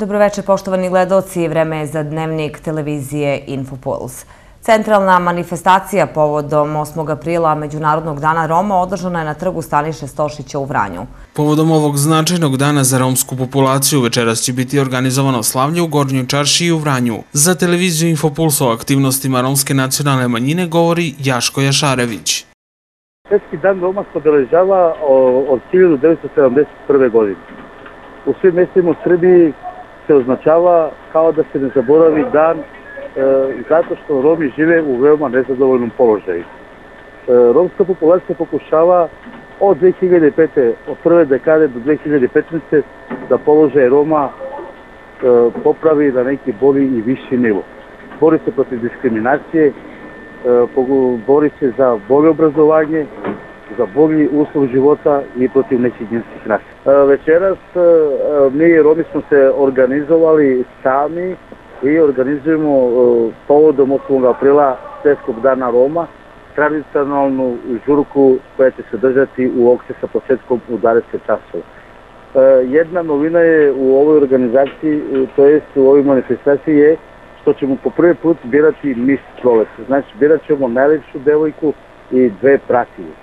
Dobroveče, poštovani gledaoci, vreme je za dnevnik televizije Infopuls. Centralna manifestacija povodom 8. aprila Međunarodnog dana Roma održana je na trgu Staniše Stošića u Vranju. Povodom ovog značajnog dana za romsku populaciju večeras će biti organizovano slavlje u Gornjoj Čaršiji i u Vranju. Za televiziju Infopuls o aktivnostima romske nacionalne manjine govori Jaško Jašarević. Svetski dan Roma se obeležava od 1971. godine. U svim mestima u Srbiji se označava kao da se ne zaboravi dan zato što Romi žive u veoma nezadovoljnom položaju. Romska populacija pokušava od 2005. od prve dekade do 2015. da položaj Roma popravi na neki bolji i viši nivo. Bori se protiv diskriminacije, bori se za bolje obrazovanje, za bolji uslov života i protiv nećinjenskih nasilja. Večeras mi Romi smo se organizovali sami i organizujemo povodom 8. aprila Svetskog dana Roma tradicionalnu žurku koja će se držati u Okse sa početkom u 20 časova. Jedna novina je u ovoj organizaciji, to jest u ovoj manifestaciji je što ćemo po prvi put birati Miss Proleća. Znači, birat ćemo najlepšu devojku i dve pratije.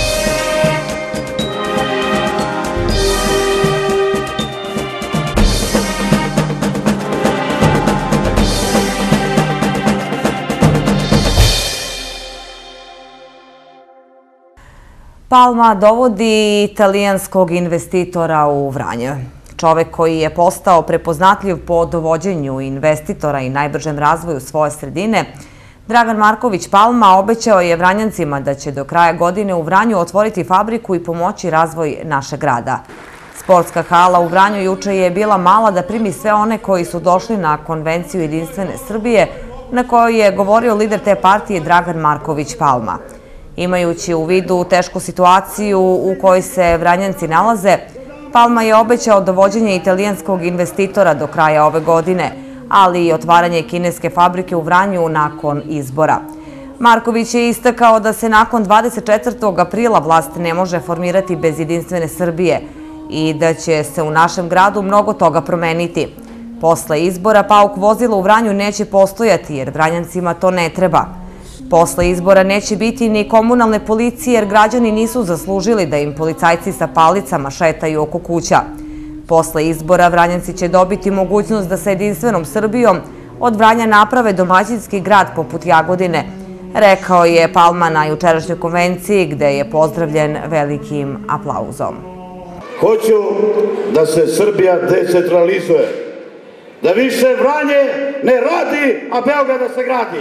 Palma dovodi italijanskog investitora u Vranje. Čovek koji je postao prepoznatljiv po dovođenju investitora i najbržem razvoju svoje sredine, Dragan Marković Palma obećao je Vranjancima da će do kraja godine u Vranju otvoriti fabriku i pomoći razvoj našeg grada. Sportska hala u Vranju juče je bila mala da primi sve one koji su došli na konvenciju Jedinstvene Srbije na kojoj je govorio lider te partije Dragan Marković Palma. Imajući u vidu tešku situaciju u kojoj se Vranjanci nalaze, Palma je obećao dovođenje italijanskog investitora do kraja ove godine, ali i otvaranje kineske fabrike u Vranju nakon izbora. Marković je istakao da se nakon 24. aprila vlast ne može formirati bez Jedinstvene Srbije i da će se u našem gradu mnogo toga promeniti. Posle izbora pauk vozila u Vranju neće postojati jer Vranjancima to ne treba. Posle izbora neće biti ni komunalne policije jer građani nisu zaslužili da im policajci sa palicama šetaju oko kuća. Posle izbora Vranjanci će dobiti mogućnost da sa Jedinstvenom Srbijom od Vranja naprave domaćinski grad poput Jagodine, rekao je Palma na jučerašnjoj konvenciji gde je pozdravljen velikim aplauzom. Hoću da se Srbija decentralizuje, da više Vranje ne radi, a Beograd da se gradi.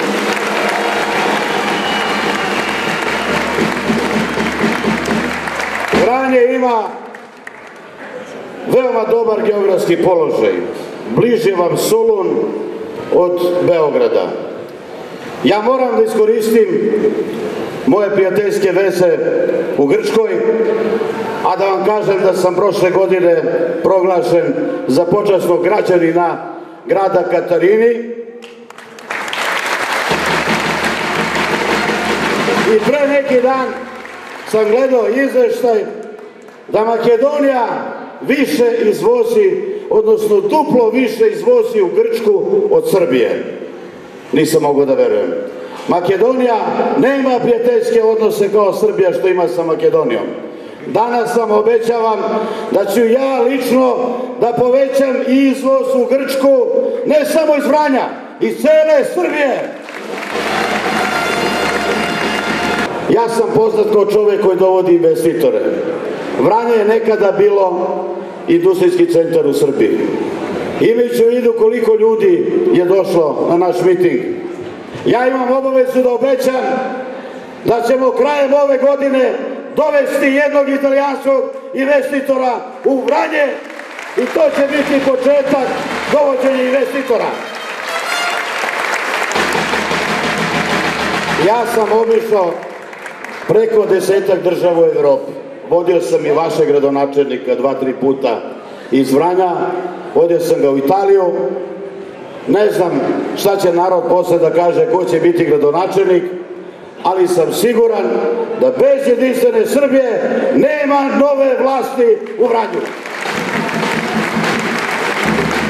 Vranje ima veoma dobar geografski položaj. Bliže vam Solun od Beograda. Ja moram da iskoristim moje prijateljske veze u Grčkoj, a da vam kažem da sam prošle godine proglašen za počasnog građanina grada Katarini. I pre neki dan sam gledao izveštaj da Makedonija više izvozi, odnosno duplo više izvozi u Grčku od Srbije. Nisam mogao da verujem. Makedonija nema prijateljske odnose kao Srbija što ima sa Makedonijom. Danas vam obećavam da ću ja lično da povećam izvoz u Grčku, ne samo iz Vranja, iz cele Srbije. Ja sam poznat kao čovjek koji dovodi investitore. Vranje je nekada bilo industrijski centar u Srbiji. Imajući u vidu koliko ljudi je došlo na naš miting, ja imam obavezu da obećam da ćemo krajem ove godine dovesti jednog italijanskog investitora u Vranje i to će biti početak dovođenja investitora. Ja sam obišao preko 10 država u Evropi. Vodio sam i vašeg gradonačelnika 2-3 puta iz Vranja, vodio sam ga u Italiju. Ne znam šta će narod posle da kaže ko će biti gradonačelnik, ali sam siguran da bez Jedinstvene Srbije nema nove vlasti u Vranju.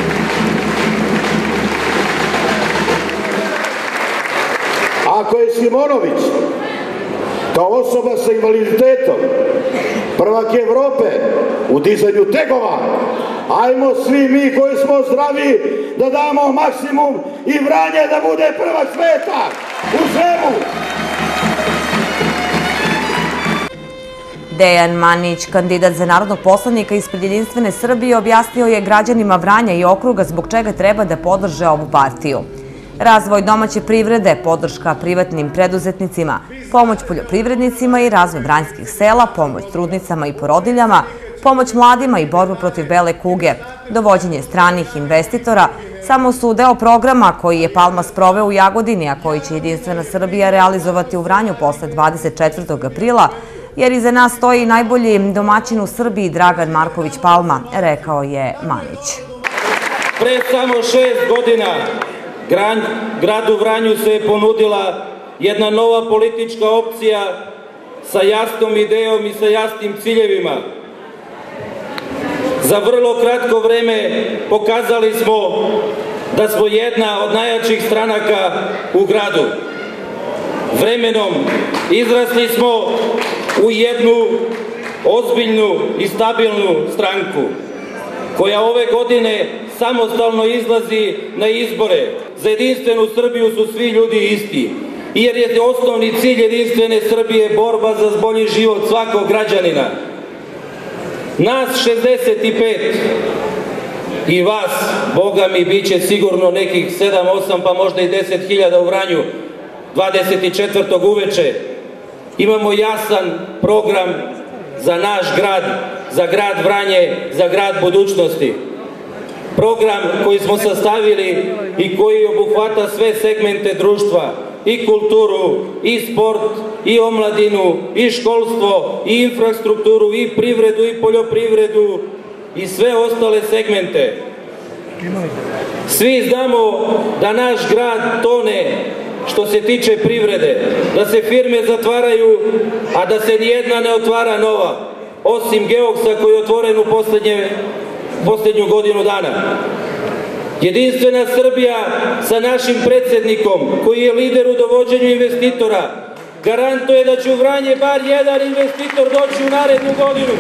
ako je Simonović kao osoba sa invaliditetom prvak Evrope u dizanju tegova, ajmo svi mi koji smo zdravi da damo maksimum i Vranje da bude prvak sveta u svemu. Dejan Manić, kandidat za narodnog poslanika ispred Jedinstvene Srbije, objasnio je građanima Vranja i okruga zbog čega treba da podrže ovu partiju. Razvoj domaće privrede, podrška privatnim preduzetnicima, pomoć poljoprivrednicima i razvoj vranjskih sela, pomoć trudnicama i porodiljama, pomoć mladima i borbu protiv bele kuge, dovođenje stranih investitora, samo su deo programa koji je Palma sproveo u Jagodini, a koji će Jedinstvena Srbija realizovati u Vranju posle 24. aprila, jer iza nas stoji najbolji domaćin u Srbiji Dragan Marković Palma, rekao je Manić. Pre samo 6 godina gradu Vranju se je ponudila jedna nova politička opcija sa jasnom idejom i sa jasnim ciljevima. Za vrlo kratko vreme pokazali smo da smo jedna od najjačih stranaka u gradu. Vremenom izrasli smo u jednu ozbiljnu i stabilnu stranku koja ove godine samostalno izlazi na izbore. Za Jedinstvenu Srbiju su svi ljudi isti, jer je osnovni cilj Jedinstvene Srbije borba za bolji život svakog građanina. Nas 65 i vas, Boga mi, bit će sigurno nekih 7, 8 pa možda i 10.000 u Vranju 24. uveče. Imamo jasan program za naš grad, za grad Vranje, za grad budućnosti. Program koji smo sastavili i koji obuhvata sve segmente društva, i kulturu, i sport, i omladinu, i školstvo, i infrastrukturu, i privredu, i poljoprivredu, i sve ostale segmente. Svi znamo da naš grad tone što se tiče privrede, da se firme zatvaraju, a da se nijedna ne otvara nova, osim Geoksa koji je otvoren u posljednju godinu dana. Jedinstvena Srbija sa našim predsjednikom, koji je lider u dovođenju investitora, garantuje da će u Vranje bar jedan investitor doći u narednu godinu.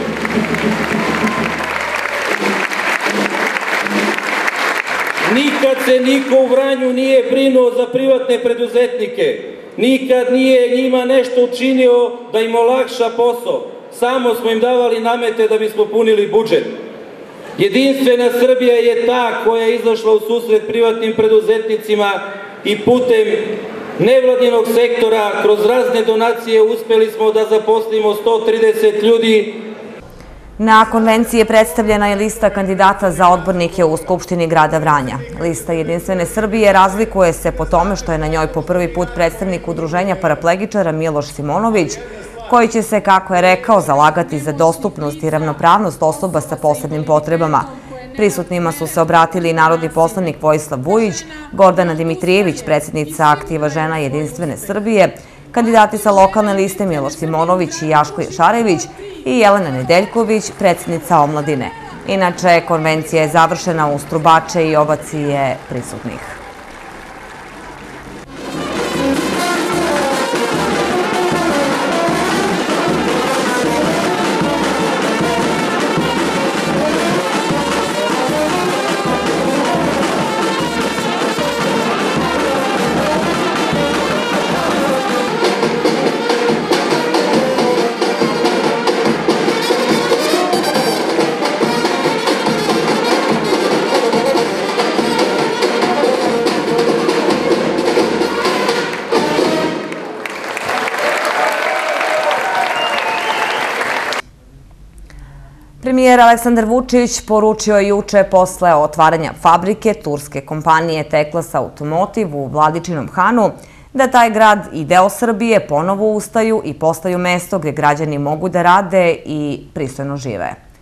Nikad se niko u Vranju nije brinuo za privatne preduzetnike. Nikad nije njima nešto učinio da im olakša posao. Samo smo im davali namete da bismo punili budžet. Jedinstvena Srbija je ta koja je izašla u susret privatnim preduzetnicima i putem nevladinog sektora kroz razne donacije uspeli smo da zaposlimo 130 ljudi. Na konvenciji predstavljena je lista kandidata za odbornike u Skupštini grada Vranja. Lista Jedinstvene Srbije razlikuje se po tome što je na njoj po prvi put predstavnik udruženja paraplegičara Miloš Simonović, koji će se, kako je rekao, zalagati za dostupnost i ravnopravnost osoba sa posebnim potrebama. Prisutnima su se obratili i narodni poslanik Vojislav Vujić, Gordana Dimitrijević, predsjednica Aktiva žena Jedinstvene Srbije, kandidati sa lokalne liste Miloš Simonović i Jaško Jašarević i Jelena Nedeljković, predsjednica omladine. Inače, konvencija je završena uz trubače i ovacije prisutnih. Premijer Aleksandar Vučić poručio je juče posle otvaranja fabrike turske kompanije Teklas Automotive u Vladičinom Hanu da taj grad i deo Srbije ponovo ustaju i postaju mesto gdje građani mogu da rade i pristojno žive.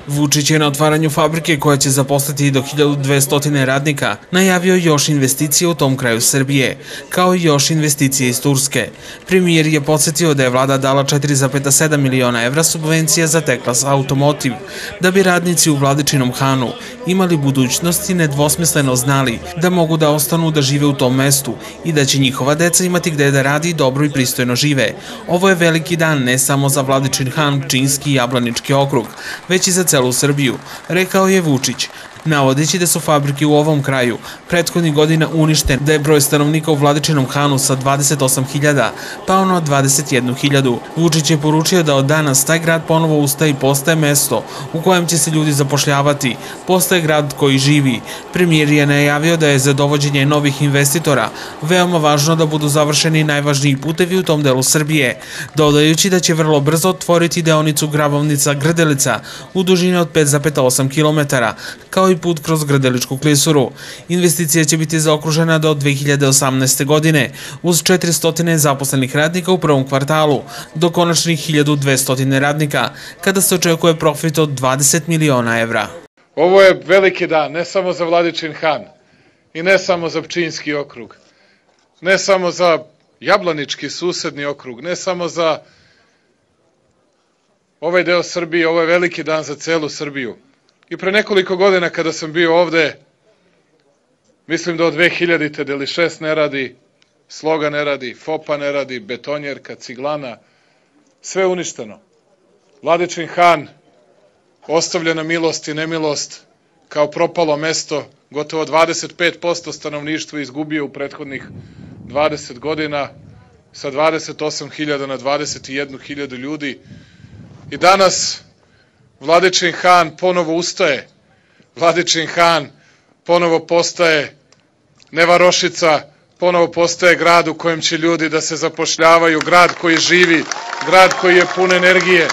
Vučić je na otvaranju fabrike koja će zaposliti do 1200 radnika najavio još investicije u tom kraju Srbije, kao i još investicije iz Turske. Premijer je podsjetio da je vlada dala 4,7 miliona evra subvencija za Teklas Automotiv, da bi radnici u Vladičinom Hanu imali budućnost i nedvosmisleno znali da mogu da ostanu da žive u tom mestu i da će njihova deca imati gde da radi i dobro i pristojno žive. Ovo je veliki dan ne samo za Vladičin Han, Pčinjski i Jablanički okrug, već i za celu Srbiju, rekao je Vučić, navodeći da su fabrike u ovom kraju prethodnih godina uništene, da je broj stanovnika u Vladičinom Hanu sa 28.000 pao na 21.000. Vučić je poručio da od danas taj grad ponovo ustaje i postaje mesto u kojem će se ljudi zapošljavati, postaje grad koji živi. Premijer je najavio da je za dovođenje novih investitora veoma važno da budu završeni najvažniji putevi u tom delu Srbije, dodajući da će vrlo brzo otvoriti deonicu Grabovnica-Grdelica u dužini od 5,8 km, kao i put kroz Grdeličku klisuru. Investicija će biti zaokružena do 2018. godine, uz 400 zaposlenih radnika u prvom kvartalu, do konačnih 1200 radnika, kada se očekuje profit od 20 miliona evra. Ovo je veliki dan, ne samo za Vladičin Han i ne samo za Pčinjski okrug, ne samo za Jablanički susedni okrug, ne samo za ovaj deo Srbije, ovo je veliki dan za celu Srbiju. I pre nekoliko godina kada sam bio ovde, mislim da od 2000. Deli 6 ne radi, Sloga ne radi, FOPA ne radi, betonjerka, ciglana, sve uništeno. Vladičin Han ostavlja na milost i nemilost kao propalo mesto, gotovo 25% stanovništva izgubio u prethodnih 20 godina, sa 28.000 na 21.000 ljudi. I danas Vladičin Han ponovo ustaje, Vladičin Han ponovo postaje ne varošica, ponovo postaje grad u kojem će ljudi da se zapošljavaju, grad koji živi, grad koji je pun energije.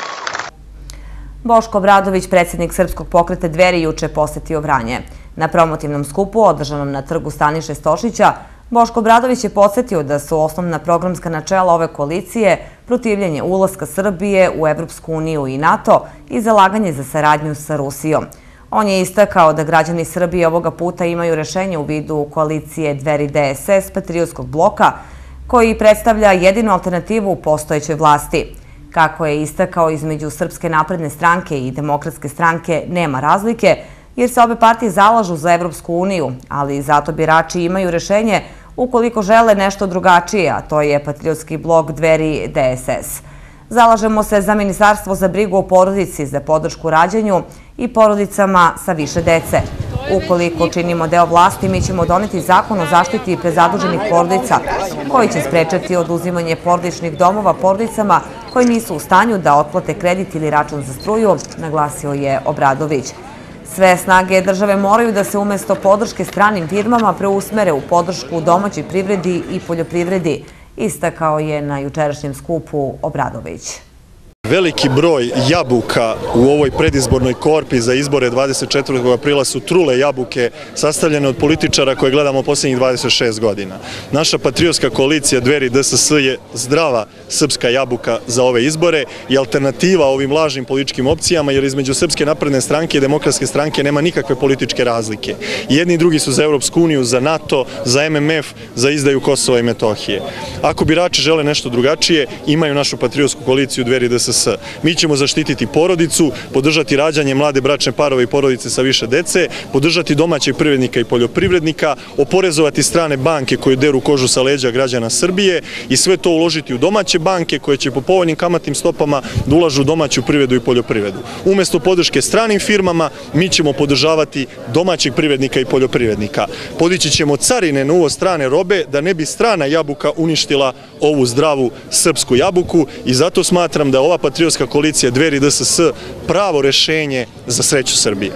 Boško Obradović, predsjednik Srpskog pokreta Dveri, juče posetio Vranje. Na promotivnom skupu, održanom na trgu Staniše Stošića, Boško Obradović je podsjetio da su osnovna programska načela ove koalicije protivljenje ulaska Srbije u Evropsku uniju i NATO i zalaganje za saradnju sa Rusijom. On je istakao da građani Srbije ovoga puta imaju rešenje u vidu koalicije Dveri DSS Patriotskog bloka, koji predstavlja jedinu alternativu u postojećoj vlasti. Kako je istakao, između Srpske napredne stranke i Demokratske stranke nema razlike, jer se obe partije zalažu za Evropsku uniju, ali zato birači imaju rešenje ukoliko žele nešto drugačije, a to je Patriotski blok Dveri DSS. Zalažemo se za Ministarstvo za brigu o porodici, za podršku rađanju i porodicama sa više dece. Ukoliko činimo deo vlasti, mi ćemo doneti zakon o zaštiti prezaduženih porodica, koji će sprečati oduzimanje porodičnih domova porodicama koji nisu u stanju da otplate kredit ili račun za struju, naglasio je Obradović. Sve snage države moraju da se umesto podrške stranim firmama preusmere u podršku domaćoj privredi i poljoprivredi, istakao je na jučerašnjem skupu Obradović. Veliki broj jabuka u ovoj predizbornoj korpi za izbore 24. aprila su trule jabuke sastavljene od političara koje gledamo posljednjih 26 godina. Naša patriotska koalicija Dveri DSS je zdrava srpska jabuka za ove izbore i alternativa ovim lažnim političkim opcijama, jer između Srpske napredne stranke i Demokratske stranke nema nikakve političke razlike. Jedni i drugi su za Evropsku uniju, za NATO, za MMF, za izdaju Kosova i Metohije. Ako birači žele nešto drugačije, imaju našu patriotsku koaliciju Dveri DSS. Mi ćemo zaštititi porodicu, podržati rađanje mlade bračne parove i porodice sa više dece, podržati domaćeg privrednika i poljoprivrednika, oporezovati strane banke koje deru kožu sa leđa građana Srbije i sve to uložiti u domaće banke koje će po povoljnim kamatnim stopama da ulažu u domaću privredu i poljoprivredu. Umesto podrške stranim firmama, mi ćemo podržavati domaćeg privrednika i poljoprivrednika. Podići ćemo carine na uvoz strane robe da ne bi strana jabuka uništila ovu zdravu srpsku jabuku i zato smatram da ova patriotska koalicija Dveri DSS pravo rešenje za sreću Srbije.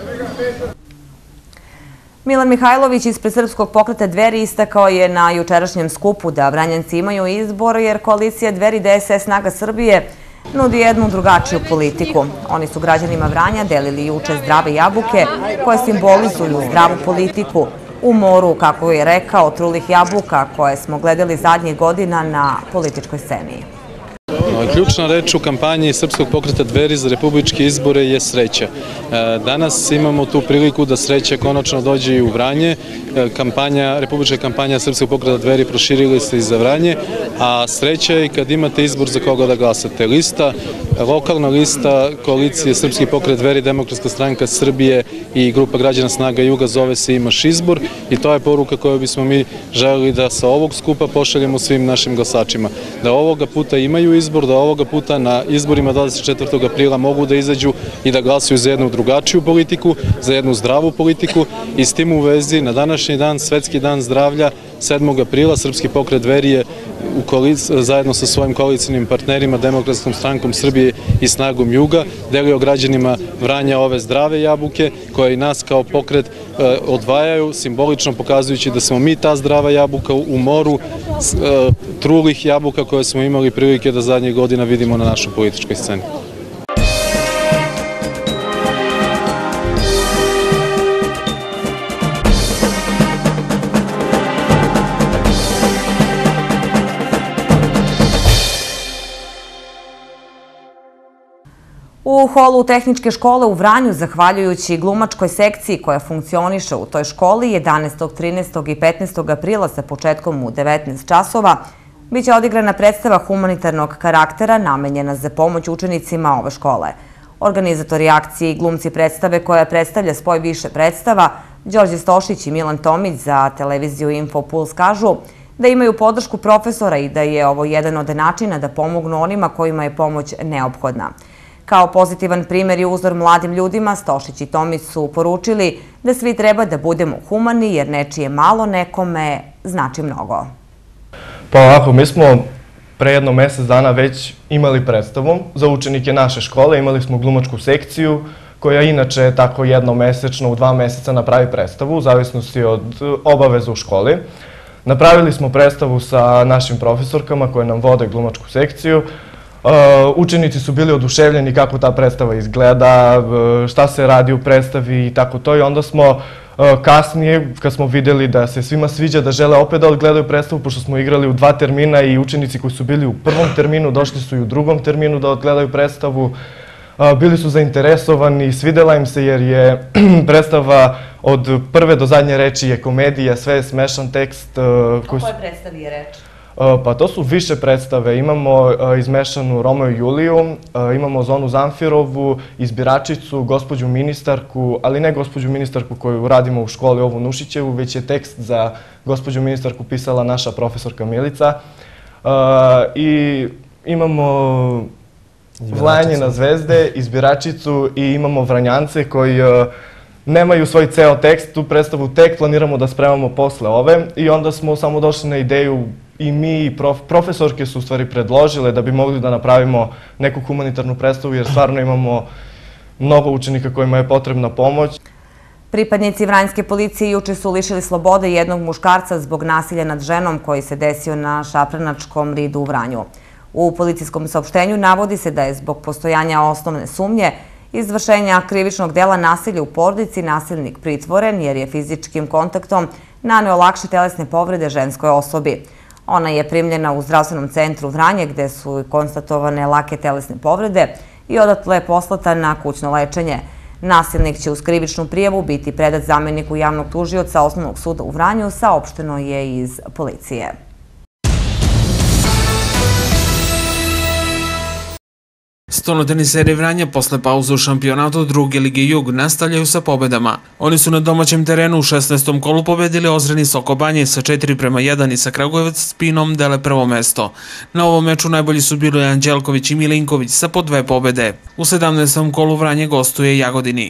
Milan Mihajlović ispred Srpskog pokreta Dveri istakao je na jučerašnjem skupu da Vranjanci imaju izbor jer koalicija Dveri DSS Snaga Srbije nudi jednu drugačiju politiku. Oni su građanima Vranja delili juče zdrave jabuke koje simbolizuju zdravu politiku u moru, kako je rekao, trulih jabuka koje smo gledali zadnjih godina na političkoj sceni. Ključna reč u kampanji Srpskog pokreta Dveri za republičke izbore je sreća. Danas imamo tu priliku da sreća konačno dođe i u Vranje. Republička kampanja Srpskog pokreta Dveri proširila se i za Vranje, a sreća je i kad imate izbor za koga da glasate. Lokalna lista koalicije Srpski pokret Dveri, Demokratska stranka Srbije i grupa građana Snaga Juga zove se Imaš izbor i to je poruka koju bismo mi želeli da sa ovog skupa pošaljemo svim našim glasačima. Da ovoga puta imaju izbor, da ovoga puta na izborima 24. aprila mogu da izađu i da glasuju za jednu drugačiju politiku, za jednu zdravu politiku i s tim u vezi na današnji dan, Svetski dan zdravlja, 7. aprila, Srpski pokret Dveri je zajedno sa svojim koalicijnim partnerima, Demokratskom strankom Srbije i Snagom Juga, delio građanima Vranja ove zdrave jabuke koje i nas kao pokret odvajaju, simbolično pokazujući da smo mi ta zdrava jabuka u moru trulih jabuka koje smo imali prilike da zadnjih godina vidimo na našoj političkoj sceni. U holu Tehničke škole u Vranju, zahvaljujući glumačkoj sekciji koja funkcioniše u toj školi, 11., 13. i 15. aprila sa početkom u 19 časova, biće odigrana predstava humanitarnog karaktera namenjena za pomoć učenicima ove škole. Organizatori akcije i glumci predstave koja predstavlja spoj više predstava, Đorđe Stošić i Milan Tomić za televiziju Infopuls kažu da imaju podršku profesora i da je ovo jedan od načina da pomognu onima kojima je pomoć neophodna. Kao pozitivan primjer i uzor mladim ljudima, Stošić i Tomić su poručili da svi treba da budemo humani jer nečije malo nekome znači mnogo. Pa ovako, mi smo pre jedno mesec dana već imali predstavu za učenike naše škole. Imali smo glumačku sekciju koja inače tako jednomesečno u 2 meseca napravi predstavu u zavisnosti od obaveza u školi. Napravili smo predstavu sa našim profesorkama koje nam vode glumačku sekciju. Učenici su bili oduševljeni kako ta predstava izgleda, šta se radi u predstavi i tako to. I onda smo kasnije, kad smo videli da se svima sviđa, da žele opet da odgledaju predstavu, pošto smo igrali u 2 termina i učenici koji su bili u prvom terminu došli su i u drugom terminu da odgledaju predstavu. Bili su zainteresovani, svidela im se jer je predstava od prve do zadnje reči je komedija, sve je smešan tekst. O kojoj predstavi je reč? Pa to su više predstave. Imamo izmešanu Romeo i Juliju, imamo Zonu Zamfirovu, Izbiračicu, gospođu ministarku, ali ne gospođu ministarku koju radimo u školi ovu Nušićevu, već je tekst za gospođu ministarku pisala naša profesorka Milica. I imamo Vlajanje na zvezde, Izbiračicu i imamo Vranjance koji nemaju svoj ceo tekst. Tu predstavu tek planiramo da spremamo posle ove i onda smo samo došli na ideju i mi i profesorke su u stvari predložile da bi mogli da napravimo neku humanitarnu predstavu jer stvarno imamo mnogo učenika kojima je potrebna pomoć. Pripadnici Vranjske policije juče su lišili slobode jednog muškarca zbog nasilja nad ženom koji se desio na Šapranačkom ridu u Vranju. U policijskom saopštenju navodi se da je zbog postojanja osnovne sumnje izvršenja krivičnog dela nasilja u porodici nasilnik pritvoren jer je fizičkim kontaktom naneo lakše telesne povrede ženskoj osobi. Ona je primljena u zdravstvenom centru Vranje gde su konstatovane lake telesne povrede i odatle poslata na kućno lečenje. Nasilnik će uz krivičnu prijavu biti predat zameniku javnog tužioca Osnovnog suda u Vranju, saopšteno je iz policije. Stolnoteniseri Vranja posle pauze u šampionatu druge Lige Jug nastavljaju sa pobedama. Oni su na domaćem terenu u 16. kolu pobedili Ozren Soko Banje sa 4:1 i sa Kragujevac Spinom dele prvo mesto. Na ovom meču najbolji su bili Anđelković i Milinković sa po 2 pobede. U 17. kolu Vranje gostuje Jagodini.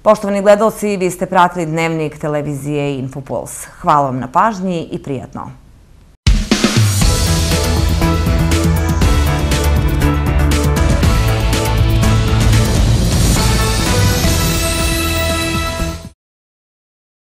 Poštovani gledalci, vi ste pratili Dnevnik televizije Infopuls. Hvala vam na pažnji i prijatno.